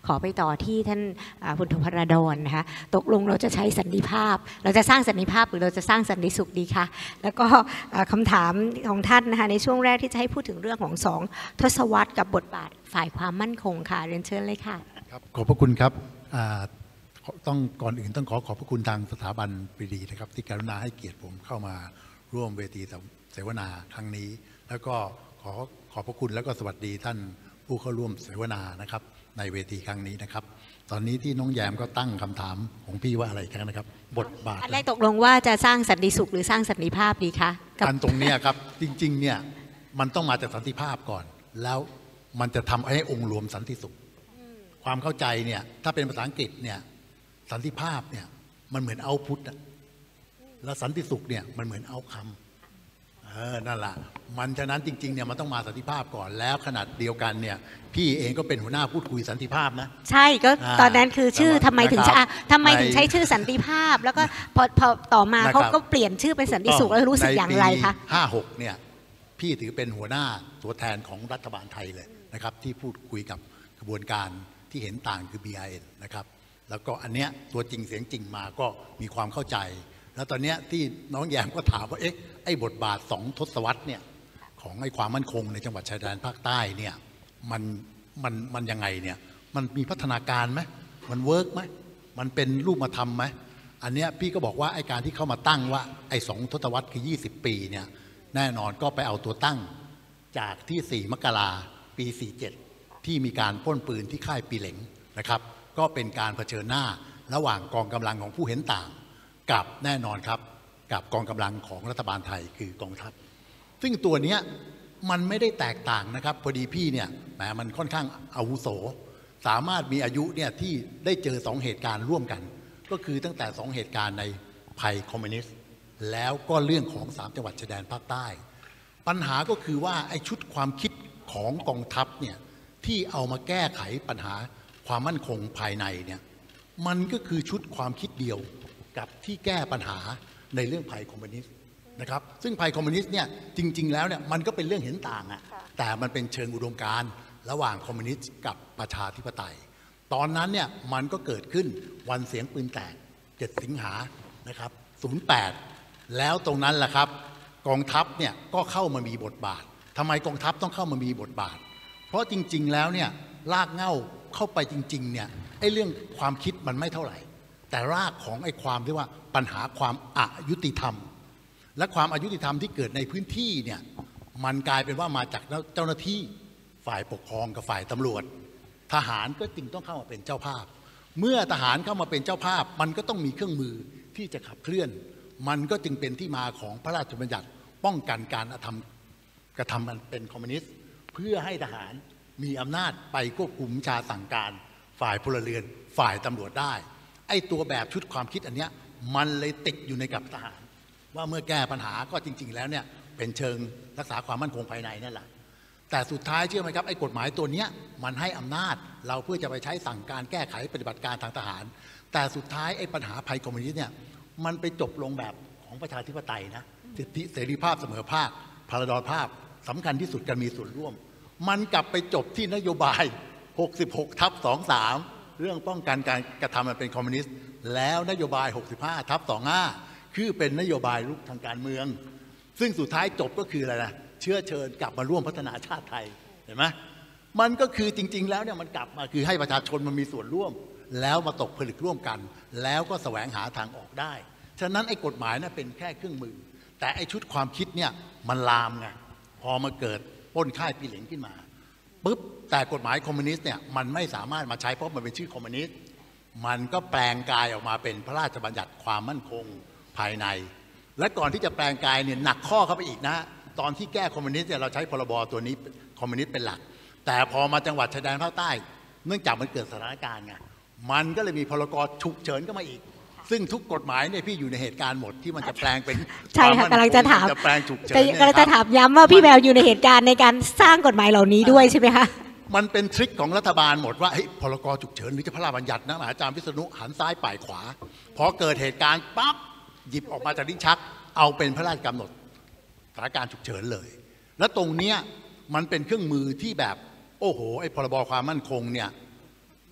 ขอไปต่อที่ท่านพลโทพระดอนนะคะตกลงเราจะใช้สันติภาพเราจะสร้างสันติภาพหรือเราจะสร้างสันติสุขดีคะแล้วก็คำถามของท่านนะคะในช่วงแรกที่จะให้พูดถึงเรื่องของ2ทศวรรษกับบทบาทฝ่ายความมั่นคงค่ะเรียนเชิญเลยค่ะครับขอบพระคุณครับต้องก่อนอื่นต้องขอบพระคุณทางสถาบันปรีดีนะครับที่กรุณาให้เกียรติผมเข้ามาร่วมเวทีเสวนาครั้งนี้แล้วก็ขอบพระคุณแล้วก็สวัสดีท่านผู้เข้าร่วมเสวนานะครับในเวทีครั้งนี้นะครับตอนนี้ที่น้องแยมก็ตั้งคำถามของพี่ว่าอะไรกันนะครับบทบาทอันแรกตกลงว่าจะสร้างสันติสุขหรือสร้างสันติภาพดีคะอันตรงนี้ครับจริงๆเนี่ยมันต้องมาจากสันติภาพก่อนแล้วมันจะทำให้องค์รวมสันติสุขความเข้าใจเนี่ยถ้าเป็นภาษาอังกฤษเนี่ยสันติภาพเนี่ยมันเหมือนเอาพุทธแล้วสันติสุขเนี่ยมันเหมือนเอาคำนั่นแหละมันฉะนั้นจริงๆเนี่ยมันต้องมาสันติภาพก่อนแล้วขนาดเดียวกันเนี่ยพี่เองก็เป็นหัวหน้าพูดคุยสันติภาพนะใช่ก็ตอนนั้นคือชื่อทำไมถึงใช้ชื่อสันติภาพแล้วก็พอต่อมาเขาก็เปลี่ยนชื่อเป็นสันติสุขแล้วรู้สึกอย่างไรคะ 56เนี่ยพี่ถือเป็นหัวหน้าตัวแทนของรัฐบาลไทยเลยนะครับที่พูดคุยกับกระบวนการที่เห็นต่างคือ BRN นะครับแล้วก็อันเนี้ยตัวจริงเสียงจริงมาก็มีความเข้าใจแล้วตอนนี้ที่น้องแยมก็ถามว่าเอ๊ะไอ้บทบาท2ทศวรรษเนี่ยของไอ้ความมั่นคงในจังหวัดชายแดนภาคใต้เนี่ยมันยังไงเนี่ยมันมีพัฒนาการไหมมันเวิร์กไหมมันเป็นรูปธรรมไหมอันเนี้ยพี่ก็บอกว่าไอ้การที่เข้ามาตั้งว่าไอ้2ทศวรรษคือ20 ปีเนี่ยแน่นอนก็ไปเอาตัวตั้งจากที่4 มกราปี 47ที่มีการปล้นปืนที่ค่ายปีเหล็งนะครับก็เป็นการเผชิญหน้าระหว่างกองกำลังของผู้เห็นต่างกับแน่นอนครับกับกองกำลังของรัฐบาลไทยคือกองทัพซึ่งตัวนี้มันไม่ได้แตกต่างนะครับพอดีพี่เนี่ยแหมมันค่อนข้างอาวุโสสามารถมีอายุเนี่ยที่ได้เจอ2เหตุการณ์ร่วมกันก็คือตั้งแต่2เหตุการณ์ในภัยคอมมิวนิสต์แล้วก็เรื่องของ3จังหวัดชายแดนภาคใต้ปัญหาก็คือว่าไอ้ชุดความคิดของกองทัพเนี่ยที่เอามาแก้ไขปัญหาความมั่นคงภายในเนี่ยมันก็คือชุดความคิดเดียวกับที่แก้ปัญหาในเรื่องภัยคอมมิวนิสต์นะครับซึ่งภัยคอมมิวนิสต์เนี่ยจริงๆแล้วเนี่ยมันก็เป็นเรื่องเห็นต่างอะแต่มันเป็นเชิงอุดมการณ์ระหว่างคอมมิวนิสต์กับประชาธิปไตยตอนนั้นเนี่ยมันก็เกิดขึ้นวันเสียงปืนแตก7 สิงหานะครับ08แล้วตรงนั้นแหละครับกองทัพเนี่ยก็เข้ามามีบทบาททำไมกองทัพต้องเข้ามามีบทบาทเพราะจริงๆแล้วเนี่ยรากเหง้าเข้าไปจริงๆเนี่ยไอ้เรื่องความคิดมันไม่เท่าไหร่แต่รากของไอ้ความที่ว่าปัญหาความอายุติธรรมและความอายุติธรรมที่เกิดในพื้นที่เนี่ยมันกลายเป็นว่ามาจากเจ้าหน้าที่ฝ่ายปกครองกับฝ่ายตำรวจทหารก็จึงต้องเข้ามาเป็นเจ้าภาพเมื่อทหารเข้ามาเป็นเจ้าภาพมันก็ต้องมีเครื่องมือที่จะขับเคลื่อนมันก็จึงเป็นที่มาของพระราชบัญญัติป้องกันการกระทำมันเป็นคอมมิวนิสต์เพื่อให้ทหารมีอำนาจไปควบคุมบัญชาสั่งการฝ่ายพลเรือนฝ่ายตำรวจได้ไอ้ตัวแบบชุดความคิดอันเนี้ยมันเลยติดอยู่ในกับทหารว่าเมื่อแก้ปัญหาก็จริงๆแล้วเนี่ยเป็นเชิงรักษาความมั่นคงภายในนั่นแหละแต่สุดท้ายเชื่อไหมครับไอ้กฎหมายตัวเนี้ยมันให้อำนาจเราเพื่อจะไปใช้สั่งการแก้ไขปฏิบัติการทางทหารแต่สุดท้ายไอ้ปัญหาภัยคอมมิวนิสต์เนี่ยมันไปจบลงแบบของประชาธิปไตยนะสิทธิเสรีภาพเสมอภาคพลดรภาพสำคัญที่สุดการมีส่วนร่วมมันกลับไปจบที่นโยบาย66/23เรื่องป้องกันการกระทำมันเป็นคอมมิวนิสต์แล้วนโยบาย65/25คือเป็นนโยบายลุกทางการเมืองซึ่งสุดท้ายจบก็คืออะไรนะเชื้อเชิญกลับมาร่วมพัฒนาชาติไทยเห็นไหมมันก็คือจริงๆแล้วเนี่ยมันกลับมาคือให้ประชาชนมันมีส่วนร่วมแล้วมาตกผลึกร่วมกันแล้วก็แสวงหาทางออกได้ฉะนั้นไอ้กฎหมายน่ะเป็นแค่เครื่องมือแต่ไอ้ชุดความคิดเนี่ยมันลามไงพอมาเกิดปล้นค่ายปีเหล็งขึ้นมาปุ๊บแต่กฎหมายคอมมิวนิสต์เนี่ยมันไม่สามารถมาใช้เพราะมันเป็นชื่อคอมมิวนิสต์มันก็แปลงกายออกมาเป็นพระราชบัญญัติความมั่นคงภายในและก่อนที่จะแปลงกายเนี่ยหนักข้อเข้าไปอีกนะตอนที่แก้คอมมิวนิสต์เนี่ยเราใช้พรบตัวนี้คอมมิวนิสต์เป็นหลักแต่พอมาจังหวัดชายแดนภาคใต้เนื่องจากมันเกิดสถานการณ์ไงมันก็เลยมีพรกฉุกเฉินก็มาอีกซึ่งทุกกฎหมายเนี่ยพี่อยู่ในเหตุการณ์หมดที่มันจะแปลงเป็นใช่ค่ะกำลังจะถามจะแปลงฉุกเฉินกำลังจะถามย้ำว่าพี่แววอยู่ในเหตุการณ์ในการสร้างกฎหมายเหล่านี้ด้วยใช่ไหมคะมันเป็นทริคของรัฐบาลหมดว่าพรกฉุกเฉินหรือจะพระราชบัญญัตินะอาจารย์วิษณุหันซ้ายป่ายขวาพอเกิดเหตุการณ์ปั๊บหยิบออกมาจากลิ้นชักเอาเป็นพระราชกำหนดสถานการณ์ฉุกเฉินเลยและตรงเนี้ยมันเป็นเครื่องมือที่แบบโอ้โหไอ้พรบความมั่นคงเนี่ย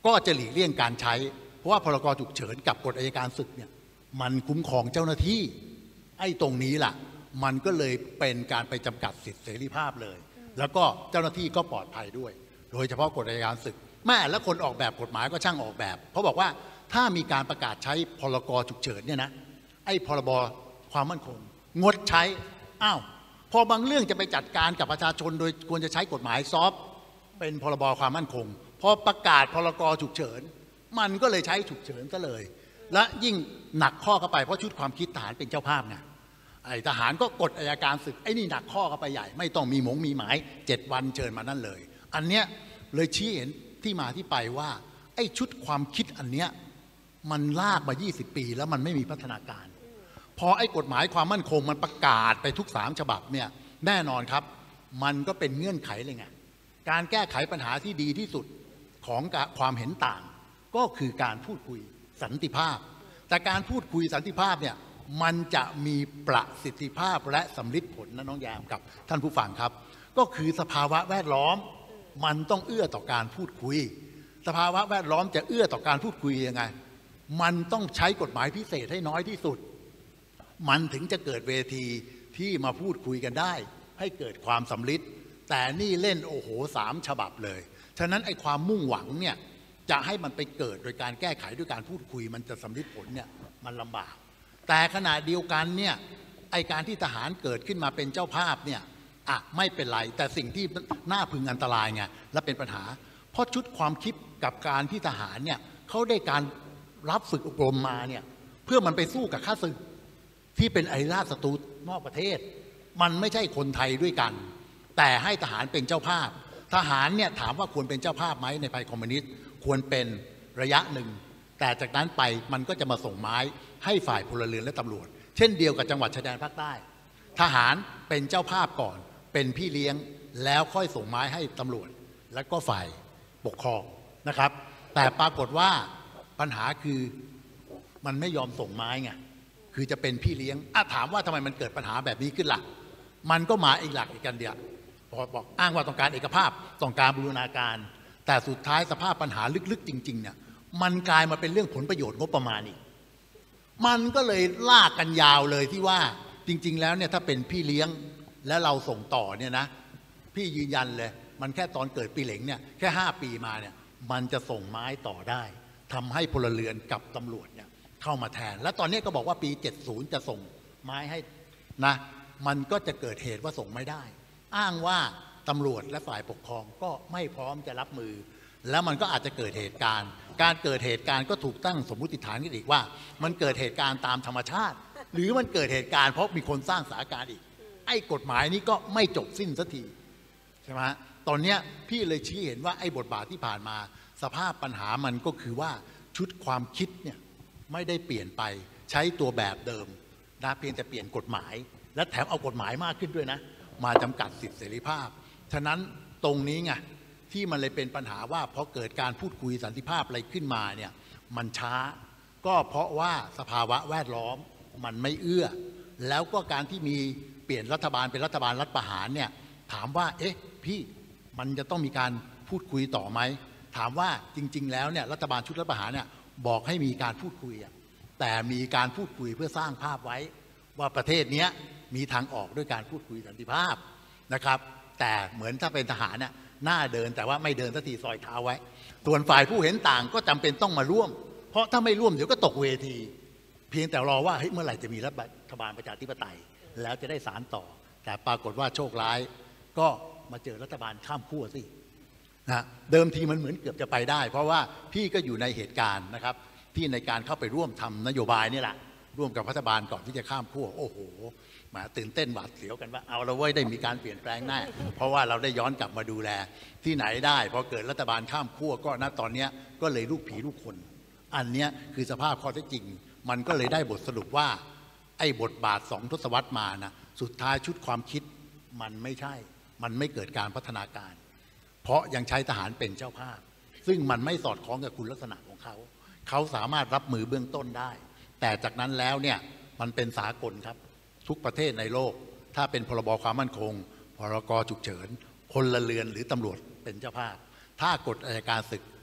ก็จะหลีกเลี่ยงการใช้เพราะว่าพรกฉุกเฉินกับกฎอัยการศึกเนี่ยมันคุ้มครองเจ้าหน้าที่ไอ้ตรงนี้ล่ะมันก็เลยเป็นการไปจำกัดสิทธิเสรีภาพเลยแล้วก็เจ้าหน้าที่ก็ปลอดภัยด้วยโดยเฉพาะกฎอัยการศึกแม่และคนออกแบบกฎหมายก็ช่างออกแบบเพราะบอกว่าถ้ามีการประกาศใช้พรกฉุกเฉินเนี่ยนะไอ้พรบความมั่นคงงดใช้อ้าวพอบางเรื่องจะไปจัดการกับประชาชนโดยควรจะใช้กฎหมายซอฟเป็นพรบความมั่นคงพอประกาศพรกฉุกเฉินมันก็เลยใช้ฉุกเฉินซะเลยและยิ่งหนักข้อเข้าไปเพราะชุดความคิดทหารเป็นเจ้าภาพไงไอ้ทหารก็กฎอัยการศึกไอ้นี่หนักข้อเข้าไปใหญ่ไม่ต้องมีมีหมาย7 วันเชิญมานั่นเลยอันเนี้ยเลยชี้เห็นที่มาที่ไปว่าไอ้ชุดความคิดอันเนี้ยมันลากมา20 ปีแล้วมันไม่มีพัฒนาการพอไอ้กฎหมายความมั่นคงมันประกาศไปทุก3 ฉบับเนี่ยแน่นอนครับมันก็เป็นเงื่อนไขเลยไงการแก้ไขปัญหาที่ดีที่สุดของความเห็นต่างก็คือการพูดคุยสันติภาพแต่การพูดคุยสันติภาพเนี่ยมันจะมีประสิทธิภาพและสำลิดผลนะน้องแยมกับท่านผู้ฟังครับก็คือสภาวะแวดล้อมมันต้องเอื้อต่อการพูดคุยสภาวะแวดล้อมจะเอื้อต่อการพูดคุยยังไงมันต้องใช้กฎหมายพิเศษให้น้อยที่สุดมันถึงจะเกิดเวทีที่มาพูดคุยกันได้ให้เกิดความสำลิดแต่นี่เล่นโอ้โห3 ฉบับเลยฉะนั้นไอ้ความมุ่งหวังเนี่ยจะให้มันไปเกิดโดยการแก้ไขด้วยการพูดคุยมันจะสำลิดผลเนี่ยมันลำบากแต่ขณะเดียวกันเนี่ยไอ้การที่ทหารเกิดขึ้นมาเป็นเจ้าภาพเนี่ยไม่เป็นไรแต่สิ่งที่น่าพึงอันตรายไงและเป็นปัญหาเพราะชุดความคิดกับการที่ทหารเนี่ยเขาได้การรับฝึกอบรมมาเนี่ยเพื่อมันไปสู้กับข้าศึกที่เป็นอริราชศัตรูนอกประเทศมันไม่ใช่คนไทยด้วยกันแต่ให้ทหารเป็นเจ้าภาพทหารเนี่ยถามว่าควรเป็นเจ้าภาพไหมในภัยคอมมิวนิสต์ควรเป็นระยะหนึ่งแต่จากนั้นไปมันก็จะมาส่งไม้ให้ฝ่ายพลเรือนและตำรวจเช่นเดียวกับจังหวัดชายแดนภาคใต้ทหารเป็นเจ้าภาพก่อนเป็นพี่เลี้ยงแล้วค่อยส่งไม้ให้ตำรวจและก็ฝ่ายปกครองนะครับแต่ปรากฏว่าปัญหาคือมันไม่ยอมส่งไม้ไงคือจะเป็นพี่เลี้ยงถามว่าทำไมมันเกิดปัญหาแบบนี้ขึ้นล่ะมันก็มาอีกหลักอีกกันเดียวบอกอ้างว่าต้องการเอกภาพต้องการบูรณาการแต่สุดท้ายสภาพปัญหาลึกๆจริงๆเนี่ยมันกลายมาเป็นเรื่องผลประโยชน์งบประมาณอีกมันก็เลยลากกันยาวเลยที่ว่าจริงๆแล้วเนี่ยถ้าเป็นพี่เลี้ยงและเราส่งต่อเนี่ยนะพี่ยืนยันเลยมันแค่ตอนเกิดปีเหล็งเนี่ยแค่5 ปีมาเนี่ยมันจะส่งไม้ต่อได้ทำให้พลเรือนกับตำรวจเนี่ยเข้ามาแทนและตอนนี้ก็บอกว่าปี70จะส่งไม้ให้นะมันก็จะเกิดเหตุว่าส่งไม่ได้อ้างว่าตำรวจและฝ่ายปกครองก็ไม่พร้อมจะรับมือแล้วมันก็อาจจะเกิดเหตุการณ์การเกิดเหตุการณ์ก็ถูกตั้งสมมุติฐานกันอีกว่ามันเกิดเหตุการณ์ตามธรรมชาติหรือมันเกิดเหตุการณ์เพราะมีคนสร้างสถานการณ์อีกไอ้กฎหมายนี้ก็ไม่จบสิ้นสักทีใช่ไหมตอนนี้พี่เลยชี้เห็นว่าไอ้บทบาทที่ผ่านมาสภาพปัญหามันก็คือว่าชุดความคิดเนี่ยไม่ได้เปลี่ยนไปใช้ตัวแบบเดิมนะเพียงแต่เปลี่ยนกฎหมายและแถมเอากฎหมายมากขึ้นด้วยนะมาจำกัดสิทธิเสรีภาพฉะนั้นตรงนี้ไงที่มันเลยเป็นปัญหาว่าพอเกิดการพูดคุยสันติภาพอะไรขึ้นมาเนี่ยมันช้าก็เพราะว่าสภาวะแวดล้อมมันไม่เอื้อแล้วก็การที่มีเปลี่ยนรัฐบาลเป็นรัฐบาลรัฐประหารเนี่ยถามว่าเอ๊ะพี่มันจะต้องมีการพูดคุยต่อไหมถามว่าจริงๆแล้วเนี่ยรัฐบาลชุดรัฐประหารเนี่ยบอกให้มีการพูดคุยแต่มีการพูดคุยเพื่อสร้างภาพไว้ว่าประเทศนี้มีทางออกด้วยการพูดคุยสันติภาพนะครับแต่เหมือนถ้าเป็นทหารเนี่ยหน้าเดินแต่ว่าไม่เดินสักทีซอยเท้าไว้ส่วนฝ่ายผู้เห็นต่างก็จำเป็นต้องมาร่วมเพราะถ้าไม่ร่วมเดี๋ยวก็ตกเวทีเพียงแต่รอว่าเฮ้ยเมื่อไหร่จะมีรัฐบาลประชาธิปไตยแล้วจะได้สารต่อแต่ปรากฏว่าโชคร้ายก็มาเจอรัฐบาลข้ามขั้วสินะเดิมทีมันเหมือนเกือบจะไปได้เพราะว่าพี่ก็อยู่ในเหตุการณ์นะครับที่ในการเข้าไปร่วมทำนโยบายนี่แหละร่วมกับรัฐบาลก่อนที่จะข้ามขั้วโอ้โหมาตื่นเต้นหวาดเสียวกันว่าเอาเราไว้ได้มีการเปลี่ยนแปลงแน่เพราะว่าเราได้ย้อนกลับมาดูแลที่ไหนได้พอเกิดรัฐบาลข้ามขั้วก็ณตอนนี้ก็เลยลูกผีลูกคนอันนี้คือสภาพข้อเท็จจริงมันก็เลยได้บทสรุปว่าไอ้บทบาท2 ทศวรรษมานะสุดท้ายชุดความคิดมันไม่ใช่มันไม่เกิดการพัฒนาการเพราะยังใช้ทหารเป็นเจ้าภาพซึ่งมันไม่สอดคล้องกับคุณลักษณะของเขาสามารถรับมือเบื้องต้นได้แต่จากนั้นแล้วเนี่ยมันเป็นสากลครับทุกประเทศในโลกถ้าเป็นพรบความมั่นคงพรกฉุกเฉินพลเรือนหรือตำรวจเป็นเจ้าภาพถ้ากฎอัยการศึก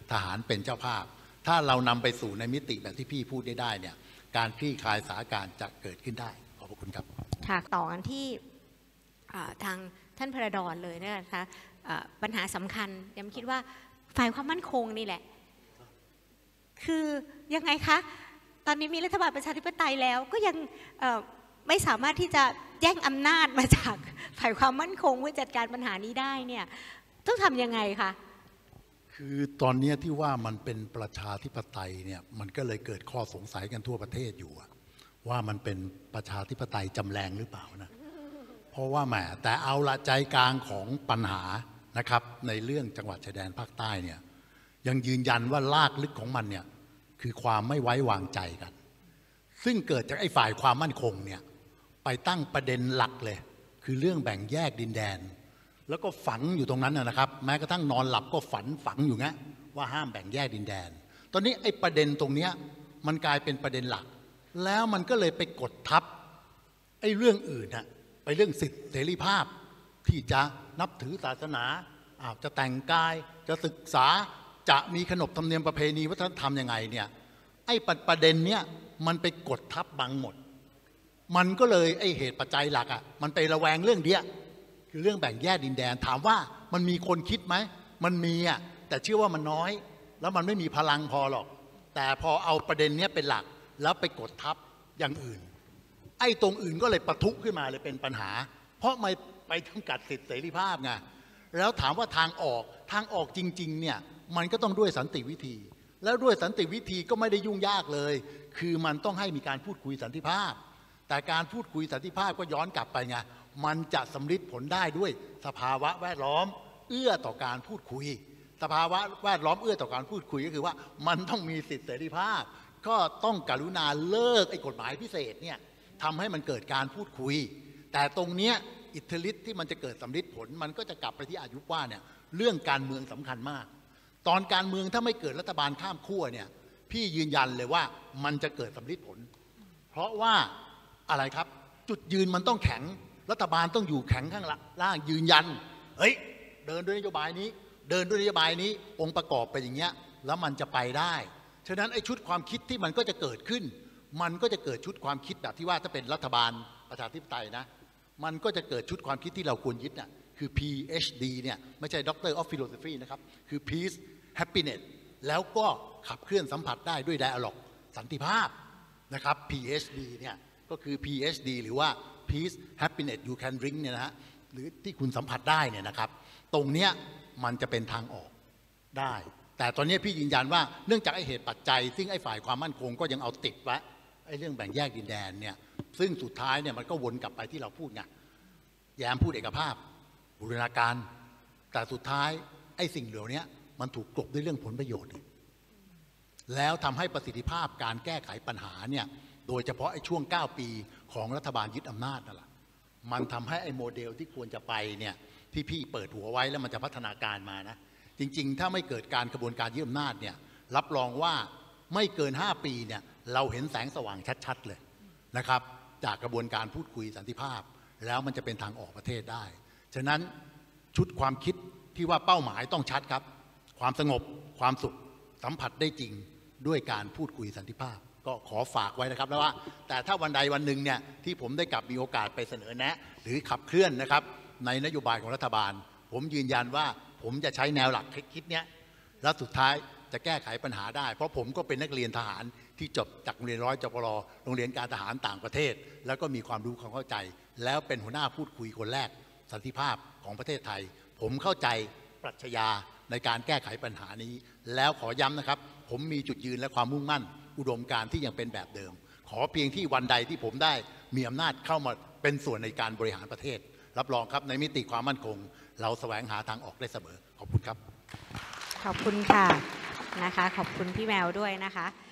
ทหารเป็นเจ้าภาพถ้าเรานำไปสู่ในมิติแบบที่พี่พูดได้เนี่ยการคลี่คลายสถานการณ์จะเกิดขึ้นได้ขอบพระคุณครับค่ะต่อกันที่ทางท่านพระดอนเลยนะคะปัญหาสำคัญยังคิดว่าฝ่ายความมั่นคงนี่แหละคือยังไงคะตอนนี้มีรัฐบาลประชาธิปไตยแล้วก็ยังไม่สามารถที่จะแย่งอำนาจมาจากฝ่ายความมั่นคงเพื่อจัดการปัญหานี้ได้เนี่ยต้องทำยังไงคะคือตอนนี้ที่ว่ามันเป็นประชาธิปไตยเนี่ยมันก็เลยเกิดข้อสงสัยกันทั่วประเทศอยู่ว่ามันเป็นประชาธิปไตยจำแรงหรือเปล่านะเพราะว่าแหมแต่เอาละใจกลางของปัญหานะครับในเรื่องจังหวัดชายแดนภาคใต้เนี่ยยังยืนยันว่าลากลึกของมันเนี่ยคือความไม่ไว้วางใจกันซึ่งเกิดจากไอ้ฝ่ายความมั่นคงเนี่ยไปตั้งประเด็นหลักเลยคือเรื่องแบ่งแยกดินแดนแล้วก็ฝังอยู่ตรงนั้นนะครับแม้กระทั่งนอนหลับก็ฝังอยู่งั้นว่าห้ามแบ่งแยกดินแดนตอนนี้ไอ้ประเด็นตรงนี้มันกลายเป็นประเด็นหลักแล้วมันก็เลยไปกดทับไอ้เรื่องอื่นไปเรื่องสิทธิเสรีภาพที่จะนับถือศาสนาจะแต่งกายจะศึกษาจะมีขนบธรรมเนียมประเพณีวัฒนธรรมยังไงเนี่ยไอ้ประเด็นเนี้ยมันไปกดทับบังหมดมันก็เลยไอ้เหตุปัจจัยหลักมันไประแวงเรื่องเดียวคือเรื่องแบ่งแยกดินแดนถามว่ามันมีคนคิดไหมมันมีแต่เชื่อว่ามันน้อยแล้วมันไม่มีพลังพอหรอกแต่พอเอาประเด็นนี้เป็นหลักแล้วไปกดทับอย่างอื่นไอ้ตรงอื่นก็เลยปะทุขึ้นมาเลยเป็นปัญหาเพราะไม่ไปจำกัดสิทธิเสรีภาพไงแล้วถามว่าทางออกจริงๆเนี่ยมันก็ต้องด้วยสันติวิธีแล้วด้วยสันติวิธีก็ไม่ได้ยุ่งยากเลยคือมันต้องให้มีการพูดคุยสันติภาพแต่การพูดคุยสันติภาพก็ย้อนกลับไปไงมันจะสำลิดผลได้ด้วยสภาวะแวดล้อมเอื้อต่อการพูดคุยสภาวะแวดล้อมเอื้อต่อการพูดคุยก็คือว่ามันต้องมีสิทธิเสรีภาพก็ต้องกรุณาเลิกไอ้กฎหมายพิเศษเนี่ยทำให้มันเกิดการพูดคุยแต่ตรงเนี้ยอิทธิฤทธิ์ที่มันจะเกิดสำลิดผลมันก็จะกลับไปที่อายุว่าเนี่ยเรื่องการเมืองสำคัญมากตอนการเมืองถ้าไม่เกิดรัฐบาลข้ามขั้วเนี่ยพี่ยืนยันเลยว่ามันจะเกิดสำลิดผลเพราะว่าอะไรครับจุดยืนมันต้องแข็งรัฐบาลต้องอยู่แข็งข้างล่างยืนยันเฮ้ยเดินด้วยนโยบายนี้เดินด้วยนโยบายนี้องค์ประกอบไปอย่างเงี้ยแล้วมันจะไปได้ฉะนั้นไอ้ชุดความคิดที่มันก็จะเกิดขึ้นมันก็จะเกิดชุดความคิดแบบที่ว่าถ้าเป็นรัฐบาลประชาธิปไตยนะมันก็จะเกิดชุดความคิดที่เราควรยึดน่ะคือ PhD เนี่ยไม่ใช่ Doctor of Philosophy นะครับคือ Peace Happiness แล้วก็ขับเคลื่อนสัมผัสได้ด้วย Dialogue สันติภาพนะครับ PhD เนี่ยก็คือ PhD หรือว่า Peace Happiness You Can Drink เนี่ยนะฮะหรือที่คุณสัมผัสได้เนี่ยนะครับตรงเนี้ยมันจะเป็นทางออกได้แต่ตอนนี้พี่ยืนยันว่าเนื่องจากไอ้เหตุปัจจัยซึ่งไอ้ฝ่ายความมั่นคงก็ยังเอาติดไว้ไอ้เรื่องแบ่งแยกดินแดนเนี่ยซึ่งสุดท้ายเนี่ยมันก็วนกลับไปที่เราพูดไงแย้มพูดเอกภาพบูรณาการแต่สุดท้ายไอ้สิ่งเหล่านี้มันถูกกลบด้วยเรื่องผลประโยชน์แล้วทำให้ประสิทธิภาพการแก้ไขปัญหาเนี่ยโดยเฉพาะไอ้ช่วง9ปีของรัฐบาลยึดอำนาจนั่นแหละมันทำให้ไอ้โมเดลที่ควรจะไปเนี่ยที่พี่เปิดหัวไว้แล้วมันจะพัฒนาการมานะจริงๆถ้าไม่เกิดการกระบวนการยึดอำนาจเนี่ยรับรองว่าไม่เกิน5ปีเนี่ยเราเห็นแสงสว่างชัดๆเลยนะครับจากกระบวนการพูดคุยสันติภาพแล้วมันจะเป็นทางออกประเทศได้ฉะนั้นชุดความคิดที่ว่าเป้าหมายต้องชัดครับความสงบความสุขสัมผัสได้จริงด้วยการพูดคุยสันติภาพก็ขอฝากไว้นะครับแล้วว่าแต่ถ้าวันใดวันหนึ่งเนี่ยที่ผมได้กลับมีโอกาสไปเสนอแนะหรือขับเคลื่อนนะครับในนโยบายของรัฐบาลผมยืนยันว่าผมจะใช้แนวหลักคิดเนี้ยแล้วสุดท้ายจะแก้ไขปัญหาได้เพราะผมก็เป็นนักเรียนทหารที่จบจากโรงเรียนร้อยจปรโรงเรียนการทหารต่างประเทศแล้วก็มีความรู้ความเข้าใจแล้วเป็นหัวหน้าพูดคุยคนแรกสันติภาพของประเทศไทยผมเข้าใจปรัชญาในการแก้ไขปัญหานี้แล้วขอย้ำนะครับผมมีจุดยืนและความมุ่งมั่นอุดมการณ์ที่ยังเป็นแบบเดิมขอเพียงที่วันใดที่ผมได้มีอำนาจเข้ามาเป็นส่วนในการบริหารประเทศรับรองครับในมิติความมั่นคงเราแสวงหาทางออกได้เสมอขอบคุณครับขอบคุณค่ะนะคะขอบคุณพี่แมวด้วยนะคะ